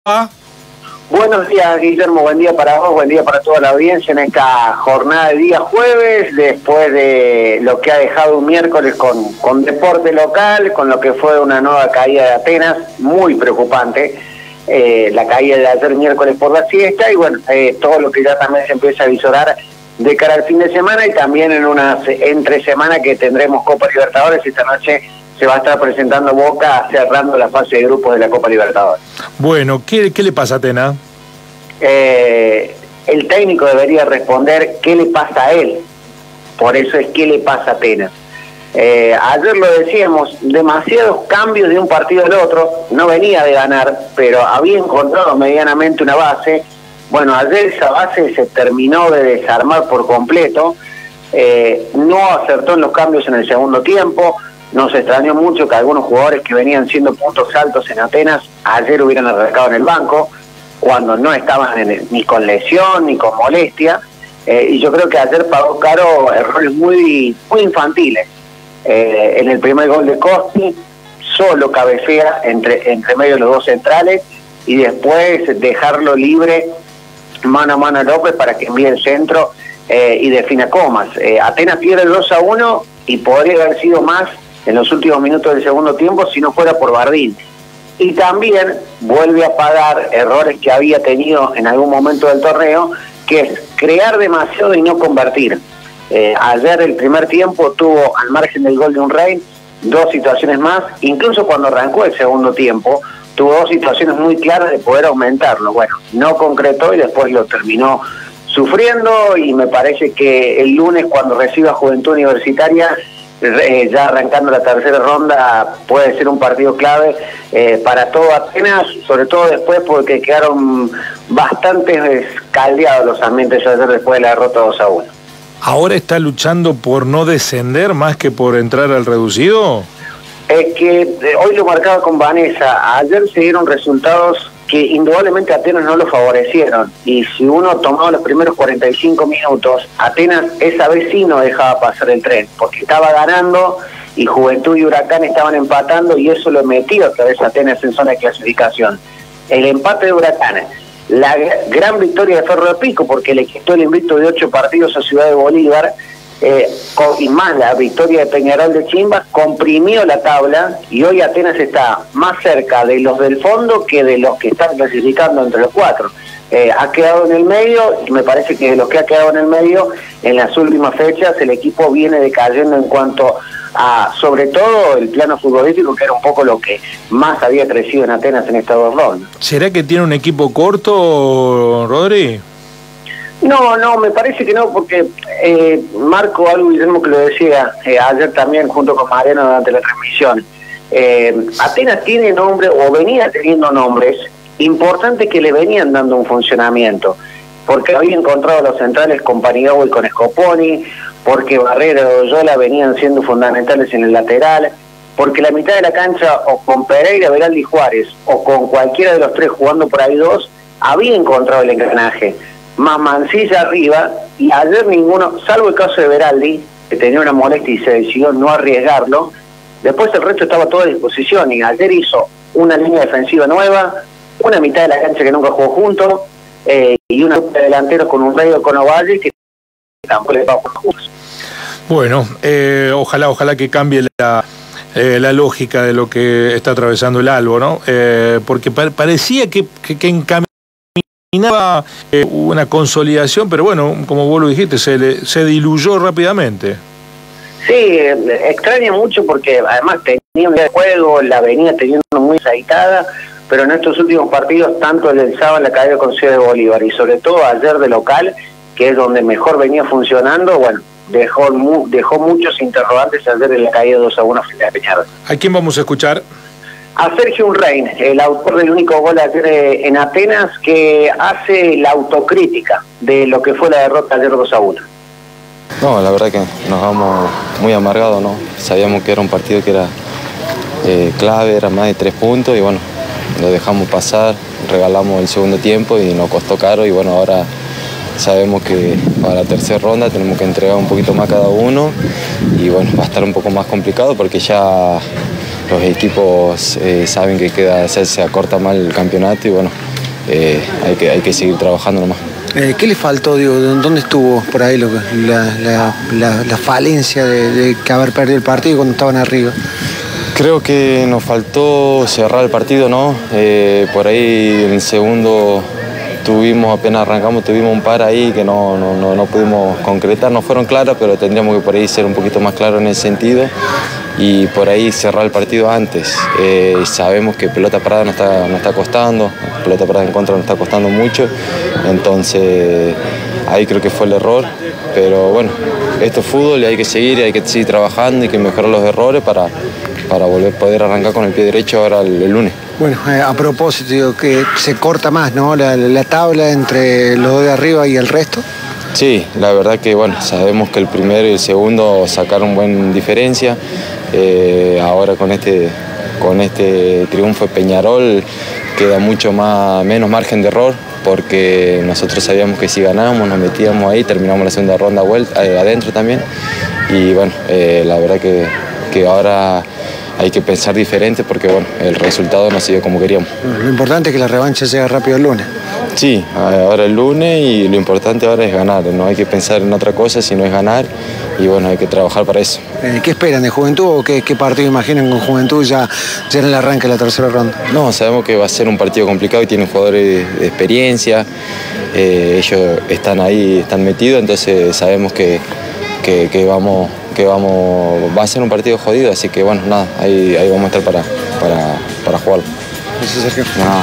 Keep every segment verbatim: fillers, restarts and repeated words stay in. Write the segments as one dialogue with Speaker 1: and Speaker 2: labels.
Speaker 1: Buenos días, Guillermo, buen día para vos, buen día para toda la audiencia en esta jornada de día jueves, después de lo que ha dejado un miércoles con, con deporte local, con lo que fue una nueva caída de Atenas, muy preocupante, eh, la caída de ayer miércoles por la siesta, y bueno, eh, todo lo que ya también se empieza a visorar de cara al fin de semana, y también en una entre semana que tendremos Copa Libertadores. Esta noche se va a estar presentando Boca cerrando la fase de grupos de la Copa Libertadores.
Speaker 2: Bueno, ¿qué, qué le pasa a Atenas?
Speaker 1: Eh, el técnico debería responder qué le pasa a él. Por eso es qué le pasa a Atenas. Eh, ayer lo decíamos, demasiados cambios de un partido al otro. No venía de ganar, pero había encontrado medianamente una base. Bueno, ayer esa base se terminó de desarmar por completo. Eh, no acertó en los cambios en el segundo tiempo. Nos extrañó mucho que algunos jugadores que venían siendo puntos altos en Atenas ayer hubieran arrancado en el banco, cuando no estaban en el, ni con lesión ni con molestia. Eh, y yo creo que ayer pagó caro errores muy, muy infantiles. Eh, en el primer gol de Costi, solo cabecea entre, entre medio de los dos centrales, y después dejarlo libre mano a mano a López para que envíe el centro eh, y defina Comas. Eh, Atenas pierde el dos a uno y podría haber sido más en los últimos minutos del segundo tiempo si no fuera por Bardín. Y también vuelve a pagar errores que había tenido en algún momento del torneo, que es crear demasiado y no convertir. Eh, ayer el primer tiempo tuvo, al margen del gol de Unrein, dos situaciones más. Incluso cuando arrancó el segundo tiempo, tuvo dos situaciones muy claras de poder aumentarlo. Bueno, no concretó y después lo terminó sufriendo, y me parece que el lunes, cuando reciba Juventud Universitaria, eh, ya arrancando la tercera ronda, puede ser un partido clave eh, para todo Atenas, sobre todo después porque quedaron bastante caldeados los ambientes ayer después de la derrota dos a uno.
Speaker 2: ¿Ahora está luchando por no descender más que por entrar al reducido?
Speaker 1: Es que eh, hoy lo marcaba con Vanessa, ayer se dieron resultados que indudablemente Atenas no lo favorecieron, y si uno tomaba los primeros cuarenta y cinco minutos, Atenas esa vez sí no dejaba pasar el tren, porque estaba ganando y Juventud y Huracán estaban empatando, y eso lo metió otra vez Atenas en zona de clasificación. El empate de Huracán, la gran victoria de Ferro de Pico, porque le quitó el invicto de ocho partidos a Ciudad de Bolívar, eh, con, y más la victoria de Peñarol de Chimba, comprimió la tabla, y hoy Atenas está más cerca de los del fondo que de los que están clasificando entre los cuatro. Eh, ha quedado en el medio, y me parece que de los que ha quedado en el medio, en las últimas fechas el equipo viene decayendo en cuanto a, sobre todo, el plano futbolístico, que era un poco lo que más había crecido en Atenas en esta dos rondas.
Speaker 2: ¿Será que tiene un equipo corto, Rodri?
Speaker 1: No, no, me parece que no, porque eh, Marco, algo Guillermo que lo decía eh, ayer también junto con Mariano durante la transmisión, eh, Atenas tiene nombre, o venía teniendo nombres importantes que le venían dando un funcionamiento, porque había encontrado los centrales con Paniagua y con Scoponi, porque Barrera y Oyola venían siendo fundamentales en el lateral, porque la mitad de la cancha, o con Pereira, Veraldi y Juárez, o con cualquiera de los tres jugando por ahí dos, había encontrado el engranaje. Más Mancilla arriba, y ayer ninguno, salvo el caso de Veraldi, que tenía una molestia y se decidió no arriesgarlo. Después el resto estaba todo a disposición, y ayer hizo una línea defensiva nueva, una mitad de la cancha que nunca jugó juntos, eh, y una dupla de delanteros con un medio con Ovalle que tampoco le va a jugar juntos.
Speaker 2: Bueno, eh, ojalá, ojalá que cambie la, eh, la lógica de lo que está atravesando el Albo, ¿no? Eh, porque pa parecía que, que, que encaminaba Eh, una consolidación, pero bueno, como vos lo dijiste, se, le, se diluyó rápidamente.
Speaker 1: Sí, eh, extraña mucho porque además tenía un día de juego, la venía teniendo muy aceitada, pero en estos últimos partidos, tanto el del sábado la caída con Ciudad de Bolívar y sobre todo ayer de local, que es donde mejor venía funcionando, bueno, dejó, mu dejó muchos interrogantes ayer en la caída dos a uno frente a Peñarol.
Speaker 2: ¿A quién vamos a escuchar?
Speaker 1: A Sergio Unrein, el autor del único gol ayer en Atenas, que hace la autocrítica de lo que fue la derrota ayer dos a uno.
Speaker 3: No, la verdad que nos vamos muy amargados, ¿no? Sabíamos que era un partido que era eh, clave, era más de tres puntos, y bueno, lo dejamos pasar, regalamos el segundo tiempo y nos costó caro, y bueno, ahora sabemos que para la tercera ronda tenemos que entregar un poquito más cada uno, y bueno, va a estar un poco más complicado porque ya los equipos eh, saben que queda, se, se acorta mal el campeonato, y bueno, eh, hay, que, hay que seguir trabajando nomás.
Speaker 4: Eh, ¿Qué le faltó, digo? ¿Dónde estuvo por ahí lo, la, la, la, la falencia de, de que haber perdido el partido cuando estaban arriba?
Speaker 3: Creo que nos faltó cerrar el partido, ¿no? Eh, por ahí en el segundo tuvimos, apenas arrancamos, tuvimos un par ahí que no, no, no, no pudimos concretar, no fueron claras, pero tendríamos que por ahí ser un poquito más claros en ese sentido y por ahí cerrar el partido antes. Eh, sabemos que pelota parada nos está, nos está costando, pelota parada en contra nos está costando mucho, entonces ahí creo que fue el error, pero bueno, esto es fútbol y hay que seguir y hay que seguir trabajando y hay que mejorar los errores para, para volver a poder arrancar con el pie derecho ahora el, el lunes.
Speaker 4: Bueno, eh, a propósito, digo, que se corta más, ¿no? La, la tabla entre los dos de arriba y el resto.
Speaker 3: Sí, la verdad que bueno, sabemos que el primero y el segundo sacaron buena diferencia. Eh, ahora con este, con este triunfo de Peñarol queda mucho más, menos margen de error, porque nosotros sabíamos que si ganábamos nos metíamos ahí, terminamos la segunda ronda vuelta, eh, adentro también. Y bueno, eh, la verdad que, que ahora hay que pensar diferente porque bueno, el resultado no se dio como queríamos.
Speaker 4: Lo importante es que la revancha llegue rápido el lunes.
Speaker 3: Sí, ahora el lunes y lo importante ahora es ganar, no hay que pensar en otra cosa sino es ganar y bueno, hay que trabajar para eso.
Speaker 4: Eh, ¿Qué esperan de Juventud o qué, qué partido imaginan con Juventud ya, ya en el arranque de la tercera ronda?
Speaker 3: No, sabemos que va a ser un partido complicado y tienen jugadores de experiencia, eh, ellos están ahí, están metidos, entonces sabemos que, que, que vamos... que vamos, va a ser un partido jodido, así que bueno, nada, ahí, ahí vamos a estar para, para, para jugarlo.
Speaker 4: Gracias, Sergio.
Speaker 3: Nada.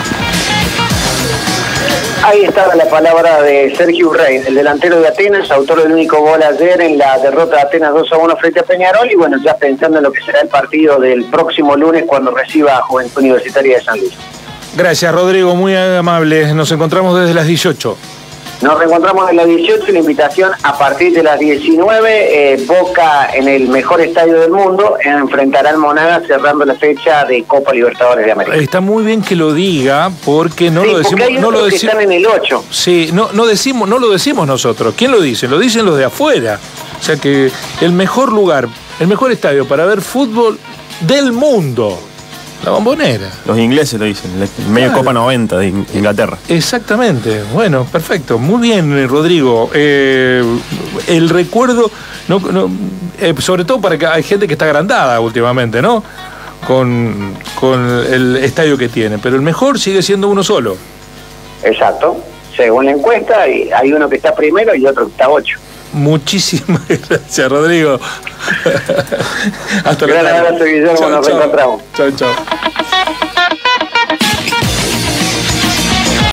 Speaker 1: Ahí estaba la palabra de Sergio Rey, el delantero de Atenas, autor del único gol ayer en la derrota de Atenas dos a uno frente a Peñarol, y bueno, ya pensando en lo que será el partido del próximo lunes cuando reciba a Juventud Universitaria de San Luis.
Speaker 2: Gracias, Rodrigo, muy amable. Nos encontramos desde las dieciocho.
Speaker 1: Nos reencontramos en la dieciocho, la invitación a partir de las diecinueve, eh, Boca en el mejor estadio del mundo, enfrentará al Monagas cerrando la fecha de Copa Libertadores de América.
Speaker 2: Está muy bien que lo diga, porque no
Speaker 1: sí,
Speaker 2: lo decimos.
Speaker 1: Porque hay
Speaker 2: no lo
Speaker 1: que
Speaker 2: decimos,
Speaker 1: están en el ocho.
Speaker 2: Sí, no, no, decimos, no lo decimos nosotros. ¿Quién lo dice? Lo dicen los de afuera. O sea que el mejor lugar, el mejor estadio para ver fútbol del mundo. La Bombonera.
Speaker 5: Los ingleses lo dicen, el medio claro. Copa noventa de Inglaterra.
Speaker 2: Exactamente. Bueno, perfecto. Muy bien, Rodrigo. Eh, el recuerdo, no, no, eh, sobre todo para que hay gente que está agrandada últimamente, ¿no? Con, con el estadio que tiene. Pero el mejor sigue siendo uno solo.
Speaker 1: Exacto. Según la encuesta, hay uno que está primero y otro que está ocho.
Speaker 2: Muchísimas gracias, Rodrigo.
Speaker 1: Hasta luego. Gran abrazo, Guillermo. Nos reencontramos.
Speaker 2: Chao, chao.